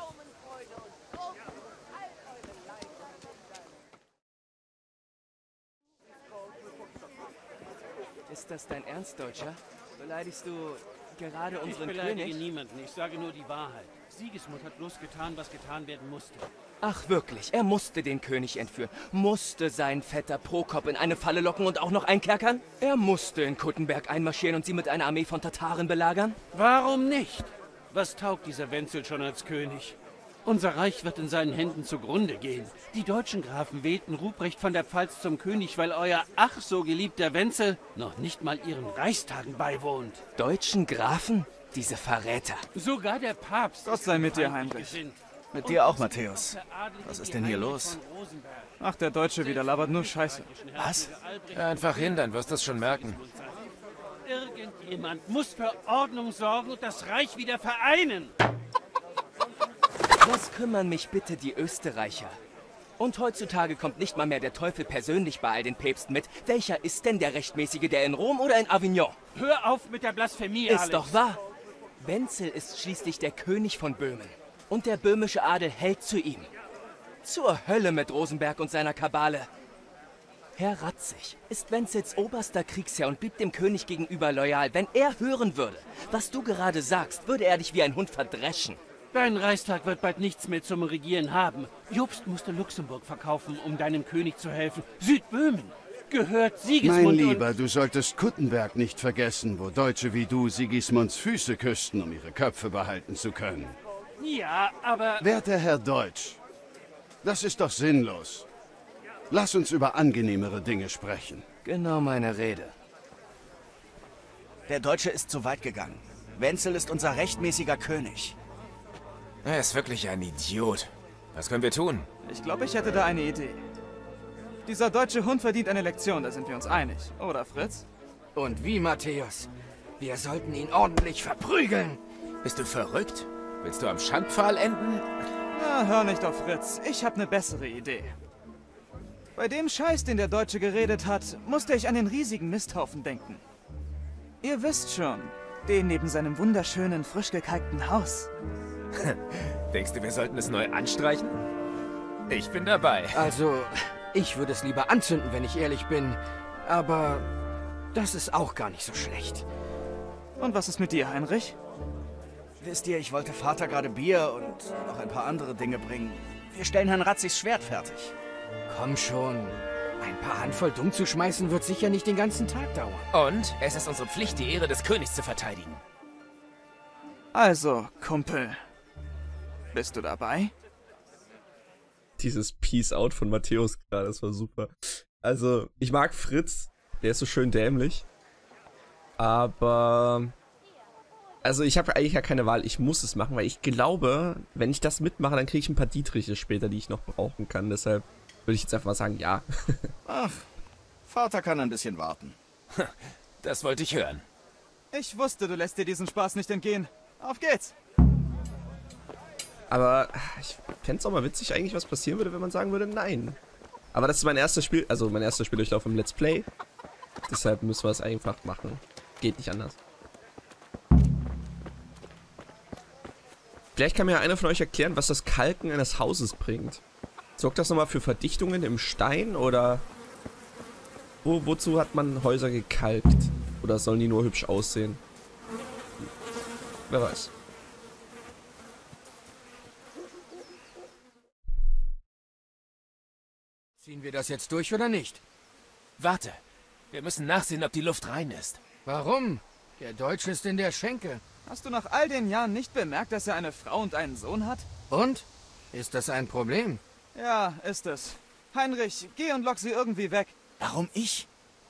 K: Ist das dein Ernst, Deutscher? Beleidigst du gerade unseren
L: Ich beleidige
K: König?
L: niemanden, ich sage nur die Wahrheit. Sigismund hat bloß getan, was getan werden musste.
K: Ach wirklich, er musste den König entführen, musste seinen Vetter Prokop in eine Falle locken und auch noch einkerkern? Er musste in Kuttenberg einmarschieren und sie mit einer Armee von Tataren belagern?
L: Warum nicht? Was taugt dieser Wenzel schon als König? Unser Reich wird in seinen Händen zugrunde gehen. Die deutschen Grafen wählten Ruprecht von der Pfalz zum König, weil euer ach so geliebter Wenzel noch nicht mal ihren Reichstagen beiwohnt.
K: Deutschen Grafen? Diese Verräter.
L: Sogar der Papst.
M: Gott sei mit dir, Heinrich.
E: Mit dir auch, Matthäus. Was ist denn hier los?
M: Ach, der Deutsche wieder labert nur Scheiße.
E: Was?
N: Hör einfach hin, dann wirst du es schon merken.
L: Irgendjemand muss für Ordnung sorgen und das Reich wieder vereinen.
K: Das kümmern mich bitte die Österreicher. Und heutzutage kommt nicht mal mehr der Teufel persönlich bei all den Päpsten mit. Welcher ist denn der Rechtmäßige, der in Rom oder in Avignon?
L: Hör auf mit der Blasphemie,
K: Ist
L: Alex.
K: doch wahr. Wenzel ist schließlich der König von Böhmen. Und der böhmische Adel hält zu ihm. Zur Hölle mit Rosenberg und seiner Kabale. Herr Ratzig ist Wenzels oberster Kriegsherr und blieb dem König gegenüber loyal. Wenn er hören würde, was du gerade sagst, würde er dich wie ein Hund verdreschen.
L: Dein Reichstag wird bald nichts mehr zum Regieren haben. Jobst musste Luxemburg verkaufen, um deinem König zu helfen. Südböhmen gehört Sigismund.
G: Mein Lieber, du solltest Kuttenberg nicht vergessen, wo Deutsche wie du Sigismunds Füße küssten, um ihre Köpfe behalten zu können.
L: Ja, aber...
G: Werter Herr Deutsch, das ist doch sinnlos. Lass uns über angenehmere Dinge sprechen.
K: Genau meine Rede.
E: Der Deutsche ist zu weit gegangen. Wenzel ist unser rechtmäßiger König.
J: Er ist wirklich ein Idiot. Was können wir tun?
M: Ich glaube, ich hätte da eine Idee. Dieser deutsche Hund verdient eine Lektion, da sind wir uns einig. Oder, Fritz?
J: Und wie, Matthäus? Wir sollten ihn ordentlich verprügeln. Bist du verrückt? Willst du am Schandpfahl enden?
M: Na, hör nicht auf Fritz. Ich habe eine bessere Idee. Bei dem Scheiß, den der Deutsche geredet hat, musste ich an den riesigen Misthaufen denken. Ihr wisst schon, den neben seinem wunderschönen, frisch gekalkten Haus.
J: Denkst du, wir sollten es neu anstreichen? Ich bin dabei.
N: Also, ich würde es lieber anzünden, wenn ich ehrlich bin. Aber das ist auch gar nicht so schlecht.
M: Und was ist mit dir, Heinrich?
E: Wisst ihr, ich wollte Vater gerade Bier und noch ein paar andere Dinge bringen. Wir stellen Herrn Ratzigs Schwert fertig.
N: Komm schon. Ein paar Handvoll dumm zu schmeißen wird sicher nicht den ganzen Tag dauern.
J: Und es ist unsere Pflicht, die Ehre des Königs zu verteidigen.
M: Also, Kumpel. Bist du dabei?
B: Dieses Peace-Out von Matthäus gerade, das war super. Also, ich mag Fritz, der ist so schön dämlich. Aber... Also, ich habe eigentlich ja keine Wahl, ich muss es machen, weil ich glaube, wenn ich das mitmache, dann kriege ich ein paar Dietriche später, die ich noch brauchen kann. Deshalb würde ich jetzt einfach mal sagen, ja.
E: Ach, Vater kann ein bisschen warten.
J: Das wollte ich hören.
M: Ich wusste, du lässt dir diesen Spaß nicht entgehen. Auf geht's!
B: Aber ich fände es auch mal witzig eigentlich, was passieren würde, wenn man sagen würde, nein. Aber das ist mein erstes Spiel, also mein erster Spieldurchlauf im Let's Play. Deshalb müssen wir es einfach machen. Geht nicht anders. Vielleicht kann mir ja einer von euch erklären, was das Kalken eines Hauses bringt. Sorgt das nochmal für Verdichtungen im Stein oder wo, wozu hat man Häuser gekalkt? Oder sollen die nur hübsch aussehen? Wer weiß.
N: Ziehen wir das jetzt durch oder nicht?
J: Warte, wir müssen nachsehen, ob die Luft rein ist.
N: Warum? Der Deutsche ist in der Schenke.
M: Hast du nach all den Jahren nicht bemerkt, dass er eine Frau und einen Sohn hat?
N: Und? Ist das ein Problem?
M: Ja, ist es. Heinrich, geh und lock sie irgendwie weg.
E: Warum ich?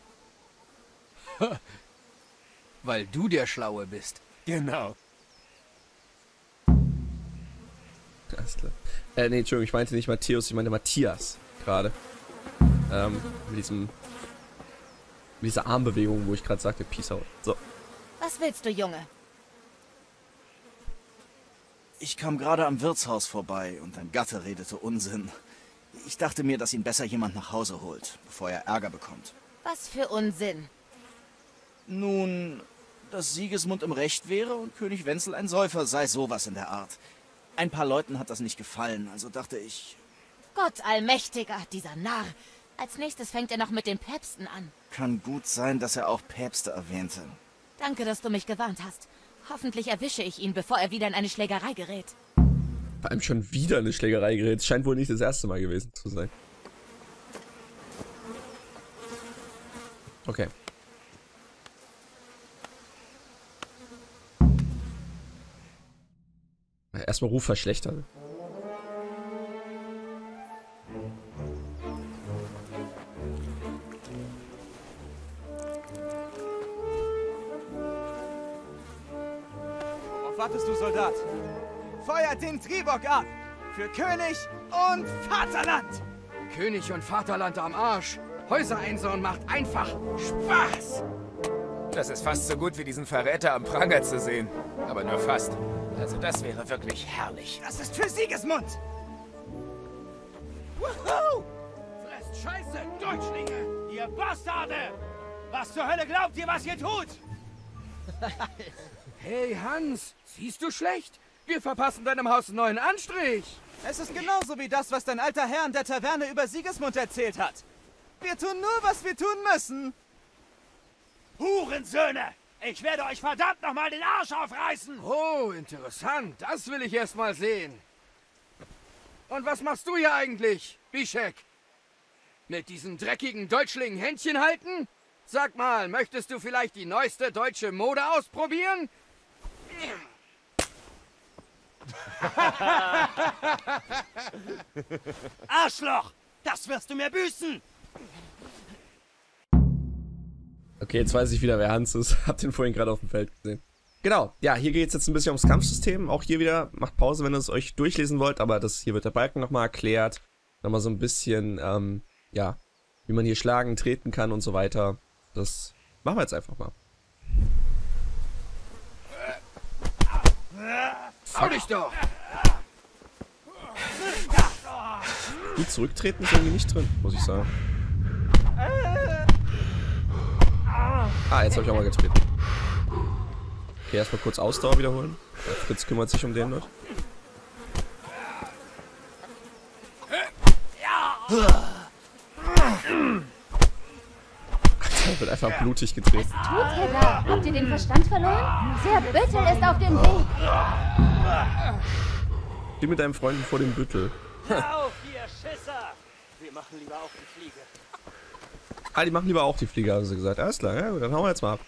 N: Weil du der Schlaue bist.
J: Genau.
B: Alles klar. Äh, nee, Entschuldigung, ich meinte nicht Matthäus, ich meinte Matthias gerade. Ähm, mit diesem... mit dieser Armbewegung, wo ich gerade sagte, Peace out. So.
C: Was willst du, Junge?
E: Ich kam gerade am Wirtshaus vorbei und ein Gatte redete Unsinn. Ich dachte mir, dass ihn besser jemand nach Hause holt, bevor er Ärger bekommt.
C: Was für Unsinn.
E: Nun, dass Sigismund im Recht wäre und König Wenzel ein Säufer sei, sowas in der Art. Ein paar Leuten hat das nicht gefallen, also dachte ich...
C: Gott allmächtiger, dieser Narr. Als nächstes fängt er noch mit den Päpsten an.
E: Kann gut sein, dass er auch Päpste erwähnte.
C: Danke, dass du mich gewarnt hast. Hoffentlich erwische ich ihn, bevor er wieder in eine Schlägerei gerät.
B: Vor allem schon wieder eine Schlägerei gerät. Scheint wohl nicht das erste Mal gewesen zu sein. Okay. Erstmal Ruf verschlechtern.
M: Worauf wartest du, Soldat? Feuert den Tribock ab! Für König und Vaterland!
N: König und Vaterland am Arsch. Häuser einsauen macht einfach Spaß.
J: Das ist fast so gut wie diesen Verräter am Pranger zu sehen. Aber nur fast. Also das wäre wirklich herrlich.
F: Das ist für Sigismund!
L: Wuhu! Fresst Scheiße, Deutschlinge! Ihr Bastarde! Was zur Hölle glaubt ihr, was ihr tut?
N: Hey Hans, siehst du schlecht? Wir verpassen deinem Haus einen neuen Anstrich.
M: Es ist genauso wie das, was dein alter Herr in der Taverne über Sigismund erzählt hat. Wir tun nur, was wir tun müssen.
L: Hurensöhne! Ich werde euch verdammt nochmal den Arsch aufreißen!
N: Oh, interessant. Das will ich erst mal sehen. Und was machst du hier eigentlich, Bischek? Mit diesen dreckigen Deutschlingen Händchen halten? Sag mal, möchtest du vielleicht die neueste deutsche Mode ausprobieren?
L: Arschloch! Das wirst du mir büßen!
B: Okay, jetzt weiß ich wieder, wer Hans ist. Hab den vorhin gerade auf dem Feld gesehen. Genau, ja, hier geht es jetzt ein bisschen ums Kampfsystem. Auch hier wieder, macht Pause, wenn ihr es euch durchlesen wollt. Aber das hier wird der Balken nochmal erklärt. Nochmal so ein bisschen, ähm, ja, wie man hier schlagen, treten kann und so weiter. Das machen wir jetzt einfach mal.
N: Hau dich doch!
B: Gut zurücktreten ist irgendwie nicht drin, muss ich sagen. Ah, jetzt habe ich auch mal getreten. Okay, erstmal kurz Ausdauer wiederholen. Der Fritz kümmert sich um den dort. Alter, wird einfach blutig getreten.
O: Was tut ihr da? Habt ihr den Verstand verloren? Der Büttel ist auf dem Weg.
B: Steh mit deinem Freund vor dem Büttel.
L: Auf, ihr Schisser! Wir machen lieber auch die Fliege.
B: Ah, die machen lieber auch die Fliege, haben sie gesagt. Alles klar, ja gut, dann hauen wir jetzt mal ab.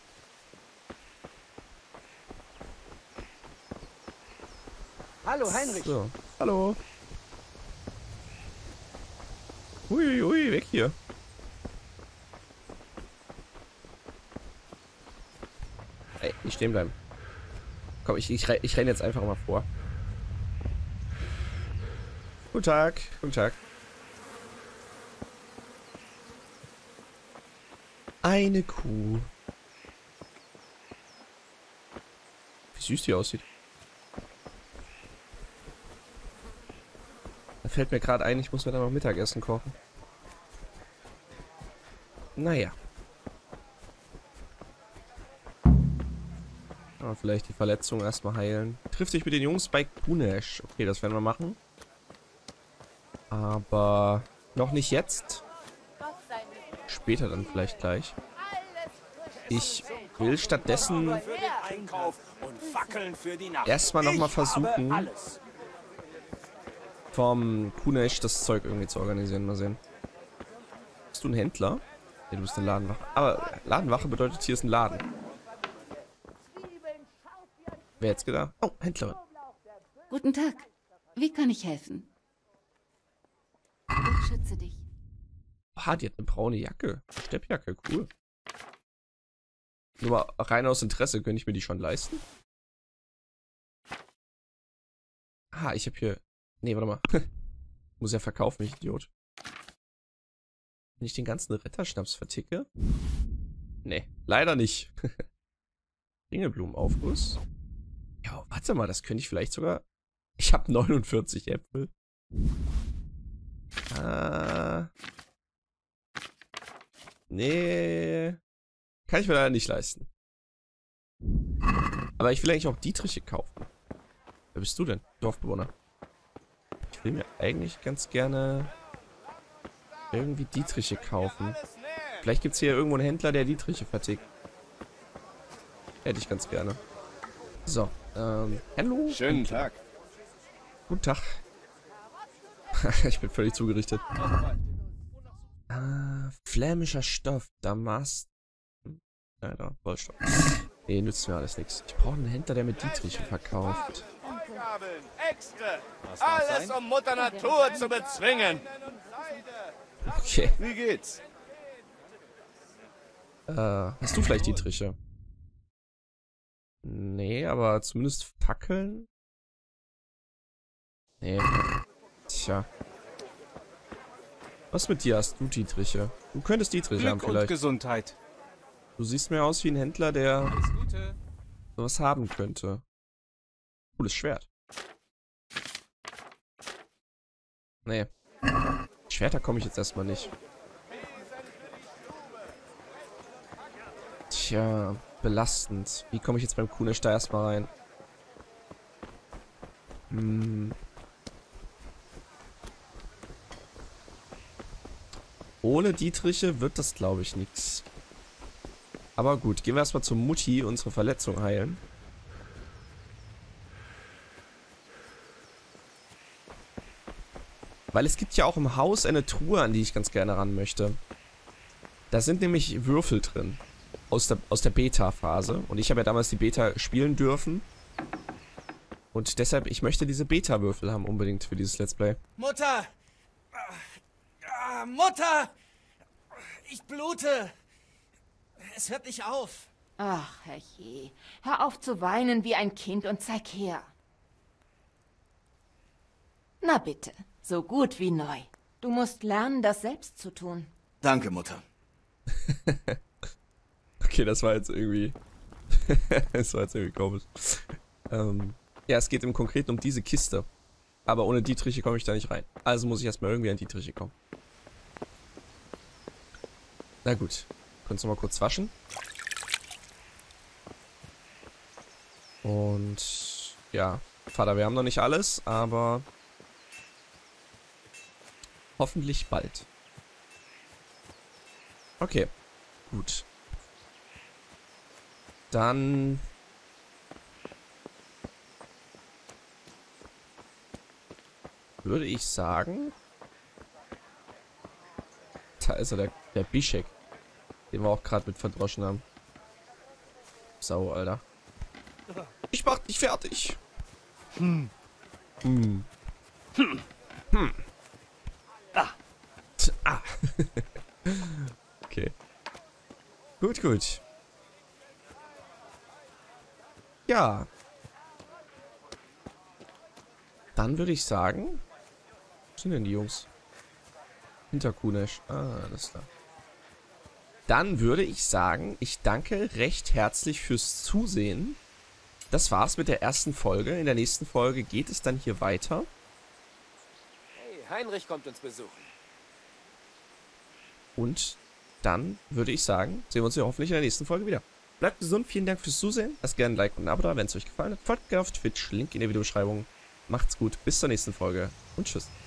N: Hallo, Heinrich.
B: So, hallo. Hui, hui, weg hier. Ey, nicht stehen bleiben. Komm, ich, ich, ich renne jetzt einfach mal vor. Guten Tag, guten Tag. Eine Kuh. Wie süß die aussieht. Da fällt mir gerade ein, ich muss mir dann noch Mittagessen kochen. Naja. Aber vielleicht die Verletzung erstmal heilen. Trifft sich mit den Jungs bei Kunesh. Okay, das werden wir machen. Aber noch nicht jetzt. Später dann vielleicht gleich. Ich will stattdessen erstmal nochmal versuchen, vom Kunesh das Zeug irgendwie zu organisieren. Mal sehen. Bist du ein Händler? Ja, du bist eine Ladenwache. Aber Ladenwache bedeutet, hier ist ein Laden. Wer jetzt gedacht? Oh, Händlerin.
P: Guten Tag. Wie kann ich helfen? Ich schütze dich.
B: Ah, die hat eine braune Jacke. Steppjacke, cool. Nur mal rein aus Interesse, könnte ich mir die schon leisten? Ah, ich habe hier... Nee, warte mal. Muss ja verkaufen, ich Idiot. Wenn ich den ganzen Ritterschnaps verticke? Nee, leider nicht. Ringelblumenaufguss. Ja, warte mal, das könnte ich vielleicht sogar... Ich habe neunundvierzig Äpfel. Ah... Nee. Kann ich mir leider nicht leisten. Aber ich will eigentlich auch Dietriche kaufen. Wer bist du denn? Dorfbewohner. Ich will mir eigentlich ganz gerne irgendwie Dietriche kaufen. Vielleicht gibt es hier irgendwo einen Händler, der Dietriche vertickt. Hätte ich ganz gerne. So, ähm, hallo.
I: Schönen Tag.
B: Guten Tag. Ich bin völlig zugerichtet. Ah, flämischer Stoff, Damast. Leider, Wollstoff. Nee, nützt mir alles nichts. Ich brauche einen Händler, der mit Dietriche verkauft.
I: Äxte. Alles, um Mutter Natur zu bezwingen.
B: Okay.
I: Wie geht's?
B: Äh, hast du vielleicht Dietriche? Nee, aber zumindest Fackeln? Nee. Tja. Was mit dir hast du Dietriche? Du könntest Dietriche
M: Glück
B: haben vielleicht.
M: Und Gesundheit.
B: Du siehst mir aus wie ein Händler, der sowas haben könnte. Cooles Schwert. Nee. Schwerter komme ich jetzt erstmal nicht. Tja, belastend. Wie komme ich jetzt beim Kunesch da erstmal rein? Hm. Ohne Dietriche wird das, glaube ich, nichts. Aber gut, gehen wir erstmal zur Mutti unsere Verletzung heilen. Weil es gibt ja auch im Haus eine Truhe, an die ich ganz gerne ran möchte. Da sind nämlich Würfel drin. Aus der, aus der Beta-Phase. Und ich habe ja damals die Beta spielen dürfen. Und deshalb, ich möchte diese Beta-Würfel haben unbedingt für dieses Let's Play.
K: Mutter! Ah, Mutter! Ich blute! Es hört nicht auf.
C: Ach, herrje. Hör auf zu weinen wie ein Kind und zeig her. Na bitte, so gut wie neu. Du musst lernen, das selbst zu tun.
E: Danke, Mutter.
B: Okay, das war jetzt irgendwie... das war jetzt irgendwie komisch. Ähm, ja, es geht im Konkreten um diese Kiste. Aber ohne Dietriche komme ich da nicht rein. Also muss ich erstmal irgendwie an Dietriche kommen. Na gut. Können wir noch mal kurz waschen. Und ja, Vater, wir haben noch nicht alles, aber hoffentlich bald. Okay, gut. Dann würde ich sagen, da ist er, der, der Bischek, den wir auch gerade mit verdroschen haben. Sau, Alter. Ich mach dich fertig. Hm. Hm. Hm. Hm. Ah. Ah. Okay. Gut, gut. Ja. Dann würde ich sagen, wo sind denn die Jungs? Hinter Kunesch. Ah, alles klar. Dann würde ich sagen, ich danke recht herzlich fürs Zusehen. Das war's mit der ersten Folge. In der nächsten Folge geht es dann hier weiter.
K: Hey, Heinrich kommt uns besuchen.
B: Und dann würde ich sagen, sehen wir uns ja hoffentlich in der nächsten Folge wieder. Bleibt gesund, vielen Dank fürs Zusehen. Lasst gerne ein Like und ein Abo da, wenn es euch gefallen hat. Folgt gerne auf Twitch, Link in der Videobeschreibung. Macht's gut, bis zur nächsten Folge und tschüss.